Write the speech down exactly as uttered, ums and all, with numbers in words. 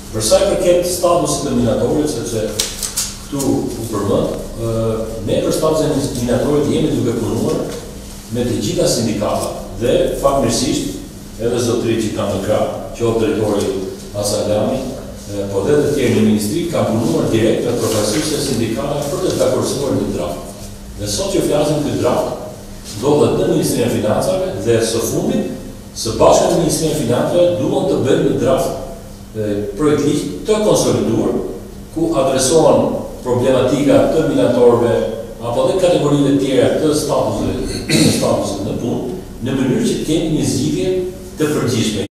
Për sa i përket statusit të minatorit, sepse këtu u përmend, ne për statusin e minatorit jemi duke punuar me të gjitha sindikatat dhe fatmirësisht edhe zotërit që kanë në krah, qoftë drejtori Asalami, po dhe të tjerë në ministri kanë punuar direkt me përfaqësuese sindikale për të dakordsuar një draft. Dhe sot që flasim këtë draft, ndodhet në Ministrinë e Financave dhe së fundit, së bashku me Ministrinë e Financave duan të bëjnë një draft projekt ligj të konsoliduar, ku adresohen problematika të minatorëve apo dhe kategorive tjera të statusit, të statusit në punë, në mënyrë që të kemi një zgjidhje të përgjithshme.